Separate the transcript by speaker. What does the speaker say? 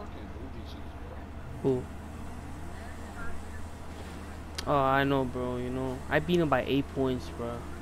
Speaker 1: Who? Oh, I know, bro. You know, I beat him by 8 points, bro.